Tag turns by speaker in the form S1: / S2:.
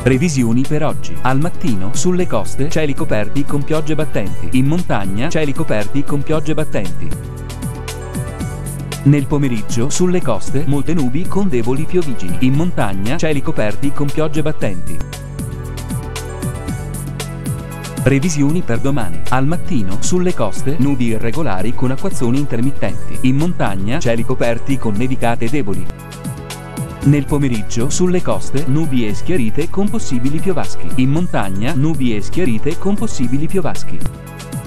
S1: Previsioni per oggi. Al mattino, sulle coste, cieli coperti con piogge battenti. In montagna, cieli coperti con piogge battenti. Nel pomeriggio, sulle coste, molte nubi con deboli piovigini. In montagna, cieli coperti con piogge battenti. Previsioni per domani. Al mattino, sulle coste, nubi irregolari con acquazzoni intermittenti. In montagna, cieli coperti con nevicate deboli. Nel pomeriggio, sulle coste, nubi e schiarite con possibili piovaschi. In montagna, nubi e schiarite con possibili piovaschi.